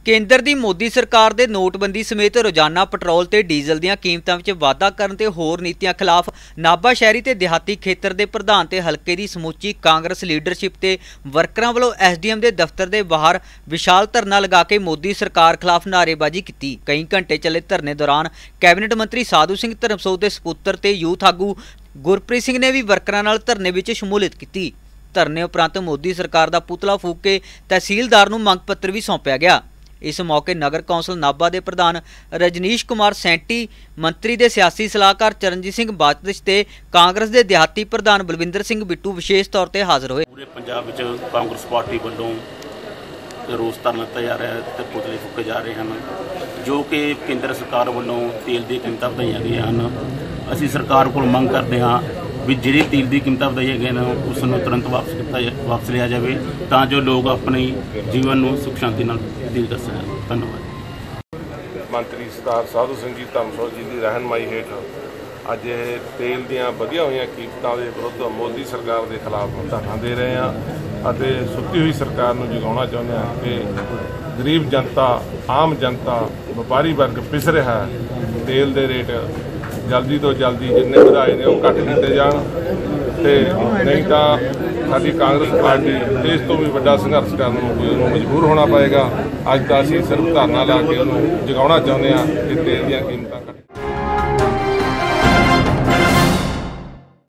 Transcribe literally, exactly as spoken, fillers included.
ਕੇਂਦਰ ਦੀ ਮੋਦੀ ਸਰਕਾਰ ਦੇ ਨੋਟਬੰਦੀ ਸਮੇਤ ਰੋਜ਼ਾਨਾ ਪੈਟਰੋਲ ਤੇ ਡੀਜ਼ਲ ਦੀਆਂ ਕੀਮਤਾਂ ਵਿੱਚ ਵਾਧਾ ਕਰਨ ਤੇ ਹੋਰ ਨੀਤੀਆਂ ਖਿਲਾਫ ਨਾਭਾ ਸ਼ਹਿਰੀ ਤੇ ਦਿਹਾਤੀ ਖੇਤਰ ਦੇ ਪ੍ਰਧਾਨ ਤੇ ਹਲਕੇ ਦੀ ਸਮੁੱਚੀ ਕਾਂਗਰਸ ਲੀਡਰਸ਼ਿਪ ਤੇ ਵਰਕਰਾਂ ਵੱਲੋਂ ਐਸਡੀਐਮ ਦੇ ਦਫ਼ਤਰ ਦੇ ਬਾਹਰ ਵਿਸ਼ਾਲ ਧਰਨਾ ਲਗਾ ਕੇ ਮੋਦੀ ਸਰਕਾਰ ਖਿਲਾਫ ਨਾਅਰੇਬਾਜ਼ੀ ਕੀਤੀ। ਕਈ ਘੰਟੇ ਚੱਲੇ ਧਰਨੇ ਦੌਰਾਨ ਕੈਬਨਿਟ ਮੰਤਰੀ ਸਾਧੂ ਸਿੰਘ ਧਰਮਸੋਤ ਦੇ ਸਪੁੱਤਰ ਤੇ ਯੂਥ ਆਗੂ ਗੁਰਪ੍ਰੀਤ ਸਿੰਘ ਨੇ ਵੀ ਵਰਕਰਾਂ ਨਾਲ ਧਰਨੇ ਵਿੱਚ ਸ਼ਮੂਲੀਅਤ ਕੀਤੀ। ਧਰਨੇ ਉਪਰੰਤ ਮੋਦੀ ਸਰਕਾਰ ਦਾ ਪੁਤਲਾ ਫੂਕ ਕੇ ਤਹਿਸੀਲਦਾਰ ਨੂੰ ਮੰਗ ਪੱਤਰ ਵੀ ਸੌਂਪਿਆ ਗਿਆ। इस मौके नगर कौंसल नाभा के प्रधान रजनीश कुमार सैंटी, मंत्री के सियासी सलाहकार चरणजीत सिंह बाचदिश ते कांग्रेस के देहाती प्रधान बलविंदर सिंह बिट्टू विशेष तौर पर हाजिर हुए। पूरे पंजाब विच कांग्रेस पार्टी वालों रोस धरना दिता जा रहा है तो पुतले फूके जा रहे हैं जो कि केंद्र सरकार वालों तेल की कीमतां वधाईआं गईआं हैं। असीं सरकार कोल मंग करदे हां भी ਜਿਹੜੀ ਤੇਲ ਦੀ ਕੀਮਤਾਂ ਵਧਾਈਆਂ ਗਈਆਂ ਨੇ ਉਸ ਨੂੰ ਤੁਰੰਤ ਵਾਪਸ ਕੀਤਾ ਵਾਪਸ ਲਿਆ ਜਾਵੇ ਤਾਂ ਜੋ ਲੋਕ ਆਪਣੇ ਜੀਵਨ ਨੂੰ ਸੁਖ ਸ਼ਾਂਤੀ ਨਾਲ ਬਤੀਤ ਕਰ ਸਕਣ। ਧੰਨਵਾਦ। ਮੰਤਰੀ ਸਰਦਾਰ ਸਾਧੂ ਸਿੰਘ ਜੀ ਧਰਮਸੋਤ ਜੀ ਦੀ ਰਹਿਨਮਾਈ ਹੇਠ ਅੱਜ ਇਹ ਤੇਲ ਦੀਆਂ ਵਧੀਆਂ ਹੋਈਆਂ ਕੀਮਤਾਂ ਦੇ ਵਿਰੁੱਧ ਮੋਦੀ ਸਰਕਾਰ ਦੇ ਖਿਲਾਫ ਧਰਨਾ ਦੇ ਰਹੇ ਹਾਂ ਅਤੇ ਸੁੱਤੀ ਹੋਈ ਸਰਕਾਰ ਨੂੰ ਜਗਾਉਣਾ ਚਾਹੁੰਦੇ ਹਾਂ ਕਿ ਗਰੀਬ ਜਨਤਾ, ਆਮ ਜਨਤਾ, ਵਪਾਰੀ ਵਰਗ ਪਿਸ ਰਿਹਾ ਹੈ। ਤੇਲ ਦੇ ਰੇਟ ਜਲਦੀ ਤੋਂ ਜਲਦੀ ਜਿੰਨੇ ਵਧਾਏ ਨੇ ਉਹ ਘੱਟ ਕੀਤੇ ਜਾਣ ਤੇ ਨਹੀਂ ਤਾਂ ਸਾਡੀ ਕਾਂਗਰਸ ਪਾਰਟੀ ਇਸ ਤੋਂ ਵੀ ਵੱਡਾ ਸੰਘਰਸ਼ ਕਰਨ ਨੂੰ ਕੋਈ ਉਹਨੂੰ ਮਜਬੂਰ ਹੋਣਾ ਪਏਗਾ। ਅੱਜ ਤਾਂ ਅਸੀਂ ਸਿਰਫ ਧਰਨਾ ਲਾ ਕੇ ਉਹਨੂੰ ਜਗਾਉਣਾ ਚਾਹੁੰਦੇ ਹਾਂ ਕਿ ਤੇਲ ਦੀਆਂ ਕੀਮਤਾਂ